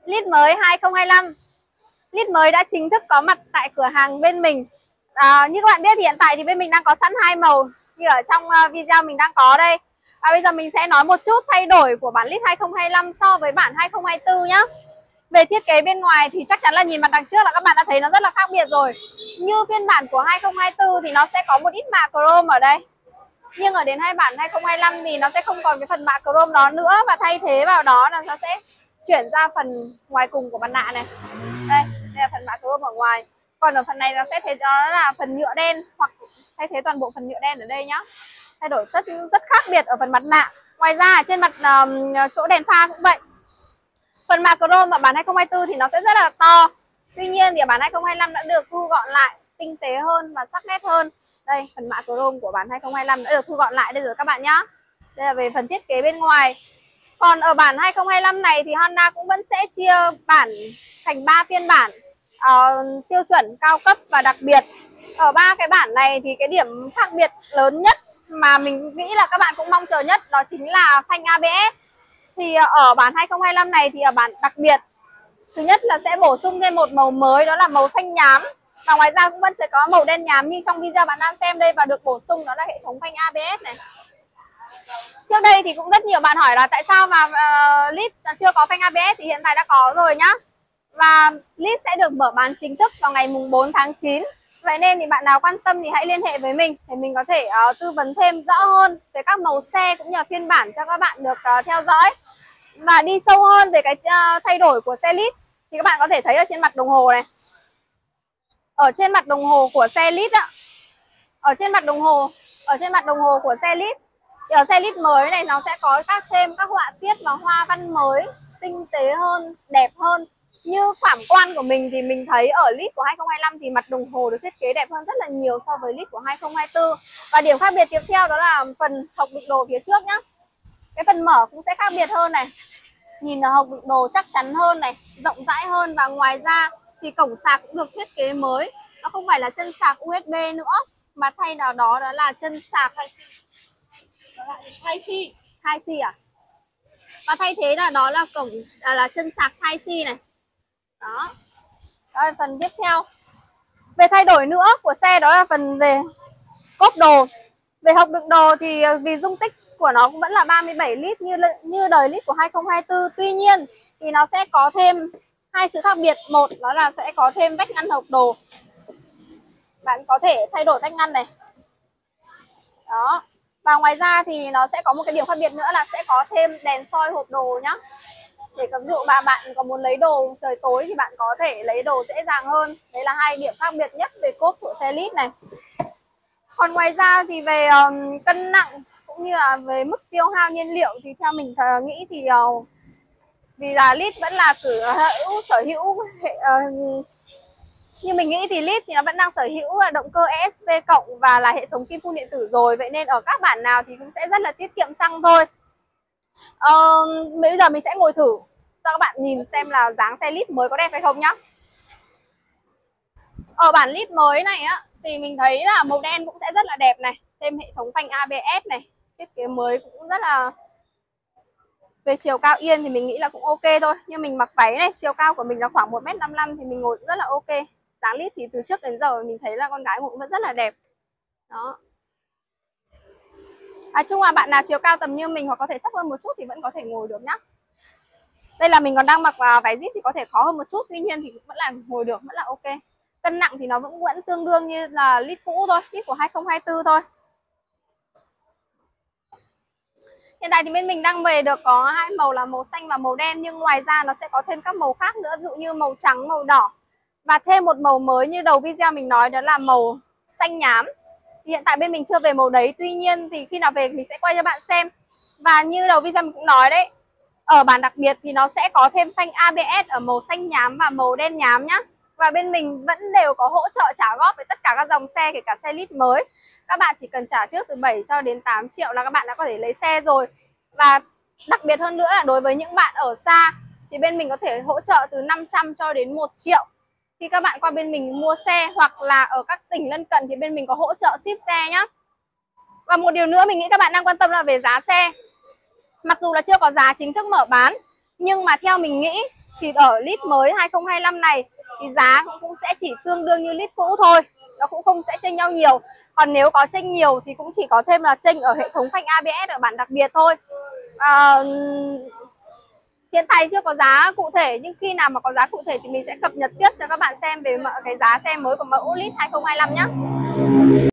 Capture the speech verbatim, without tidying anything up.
List mới hai không hai lăm. List mới đã chính thức có mặt tại cửa hàng bên mình. À, như các bạn biết thì hiện tại thì bên mình đang có sẵn hai màu như ở trong video mình đang có đây. Và bây giờ mình sẽ nói một chút thay đổi của bản list hai không hai lăm so với bản hai không hai tư nhá. Về thiết kế bên ngoài thì chắc chắn là nhìn mặt đằng trước là các bạn đã thấy nó rất là khác biệt rồi. Như phiên bản của hai không hai tư thì nó sẽ có một ít mạ chrome ở đây. Nhưng ở đến hai bản hai không hai lăm thì nó sẽ không còn cái phần mạ chrome đó nữa, và thay thế vào đó là nó sẽ chuyển ra phần ngoài cùng của mặt nạ này. Đây, đây là phần mạ chrome ở ngoài. Còn ở phần này nó sẽ thấy đó là phần nhựa đen, hoặc thay thế toàn bộ phần nhựa đen ở đây nhá. Thay đổi rất rất khác biệt ở phần mặt nạ. Ngoài ra ở trên mặt um, chỗ đèn pha cũng vậy. Phần mạ chrome ở bản hai không hai tư thì nó sẽ rất là to. Tuy nhiên thì ở bản hai không hai lăm đã được thu gọn lại, tinh tế hơn và sắc nét hơn. Đây, phần mạ chrome của bản hai không hai lăm đã được thu gọn lại đây rồi các bạn nhá. Đây là về phần thiết kế bên ngoài. Còn ở bản hai không hai lăm này thì Honda cũng vẫn sẽ chia bản thành ba phiên bản uh, tiêu chuẩn, cao cấp và đặc biệt. Ở ba cái bản này thì cái điểm khác biệt lớn nhất mà mình nghĩ là các bạn cũng mong chờ nhất đó chính là phanh a bê ét. Thì ở bản hai không hai lăm này thì ở bản đặc biệt, thứ nhất là sẽ bổ sung thêm một màu mới, đó là màu xanh nhám. Và ngoài ra cũng vẫn sẽ có màu đen nhám như trong video bạn đang xem đây, và được bổ sung đó là hệ thống phanh a bê ét này. Trước đây thì cũng rất nhiều bạn hỏi là tại sao mà uh, list chưa có phanh a bê ét, thì hiện tại đã có rồi nhá. Và list sẽ được mở bán chính thức vào ngày mùng bốn tháng chín. Vậy nên thì bạn nào quan tâm thì hãy liên hệ với mình để mình có thể uh, tư vấn thêm rõ hơn về các màu xe cũng như là phiên bản cho các bạn được uh, theo dõi. Và đi sâu hơn về cái uh, thay đổi của xe list thì các bạn có thể thấy ở trên mặt đồng hồ này. Ở trên mặt đồng hồ của xe list ạ. Ở trên mặt đồng hồ, ở trên mặt đồng hồ của xe list thì ở xe list mới này nó sẽ có các thêm các họa tiết và hoa văn mới, tinh tế hơn, đẹp hơn. Như cảm quan của mình thì mình thấy ở list của hai không hai lăm thì mặt đồng hồ được thiết kế đẹp hơn rất là nhiều so với list của hai không hai tư. Và điểm khác biệt tiếp theo đó là phần hộc đựng đồ phía trước nhá. Cái phần mở cũng sẽ khác biệt hơn này. Nhìn là hộc đựng đồ chắc chắn hơn này, rộng rãi hơn. Và ngoài ra thì cổng sạc cũng được thiết kế mới. Nó không phải là chân sạc u ét bê nữa, mà thay vào đó đó là chân sạc Type-C. Type-C à? Và thay thế là đó là cổng à, là chân sạc Type-C này. Đó. Đó là phần tiếp theo. Về thay đổi nữa của xe đó là phần về cốp đồ. Về hộc đựng đồ thì vì dung tích của nó cũng vẫn là ba mươi bảy lít như như đời list của hai không hai tư. Tuy nhiên thì nó sẽ có thêm hai sự khác biệt. Một đó là sẽ có thêm vách ngăn hộc đồ. Bạn có thể thay đổi vách ngăn này. Đó. Và ngoài ra thì nó sẽ có một cái điểm khác biệt nữa là sẽ có thêm đèn soi hộp đồ nhá. Để ví dụ mà bạn có muốn lấy đồ trời tối thì bạn có thể lấy đồ dễ dàng hơn. Đấy là hai điểm khác biệt nhất về cốp của xe list này. Còn ngoài ra thì về um, cân nặng cũng như là về mức tiêu hao nhiên liệu thì theo mình uh, nghĩ thì uh, vì là list vẫn là sở hữu sở hữu hệ uh, như mình nghĩ thì list thì nó vẫn đang sở hữu là động cơ e ét pê cộng và là hệ thống kim phun điện tử rồi. Vậy nên ở các bản nào thì cũng sẽ rất là tiết kiệm xăng thôi. uh, Bây giờ mình sẽ ngồi thử cho các bạn nhìn xem là dáng xe list mới có đẹp hay không nhá. Ở bản list mới này á thì mình thấy là màu đen cũng sẽ rất là đẹp này, thêm hệ thống phanh a bê ét này, thiết kế mới cũng rất là. Về chiều cao yên thì mình nghĩ là cũng ok thôi. Nhưng mình mặc váy này, chiều cao của mình là khoảng một mét năm mươi lăm thì mình ngồi cũng rất là ok. Dáng list thì từ trước đến giờ mình thấy là con gái cũng vẫn rất là đẹp. Đó. Nói chung là bạn nào chiều cao tầm như mình hoặc có thể thấp hơn một chút thì vẫn có thể ngồi được nhá. Đây là mình còn đang mặc váy zip thì có thể khó hơn một chút, tuy nhiên thì vẫn là ngồi được, vẫn là ok. Cân nặng thì nó vẫn vẫn tương đương như là list cũ thôi, list của hai không hai tư thôi. Hiện tại thì bên mình đang về được có hai màu là màu xanh và màu đen, nhưng ngoài ra nó sẽ có thêm các màu khác nữa, ví dụ như màu trắng, màu đỏ và thêm một màu mới như đầu video mình nói đó là màu xanh nhám. Thì hiện tại bên mình chưa về màu đấy, tuy nhiên thì khi nào về mình sẽ quay cho bạn xem. Và như đầu video mình cũng nói đấy, ở bản đặc biệt thì nó sẽ có thêm phanh a bê ét ở màu xanh nhám và màu đen nhám nhá. Và bên mình vẫn đều có hỗ trợ trả góp với tất cả các dòng xe, kể cả xe list mới. Các bạn chỉ cần trả trước từ bảy cho đến tám triệu là các bạn đã có thể lấy xe rồi. Và đặc biệt hơn nữa là đối với những bạn ở xa thì bên mình có thể hỗ trợ từ năm trăm cho đến một triệu khi các bạn qua bên mình mua xe, hoặc là ở các tỉnh lân cận thì bên mình có hỗ trợ ship xe nhá. Và một điều nữa mình nghĩ các bạn đang quan tâm là về giá xe. Mặc dù là chưa có giá chính thức mở bán, nhưng mà theo mình nghĩ thì ở lít mới hai không hai lăm này thì giá cũng, cũng sẽ chỉ tương đương như lít cũ thôi, nó cũng không sẽ chênh nhau nhiều. Còn nếu có chênh nhiều thì cũng chỉ có thêm là chênh ở hệ thống phanh a bê ét ở bản đặc biệt thôi. à, Hiện tại chưa có giá cụ thể, nhưng khi nào mà có giá cụ thể thì mình sẽ cập nhật tiếp cho các bạn xem về cái giá xe mới của mẫu Lite hai không hai lăm nhé.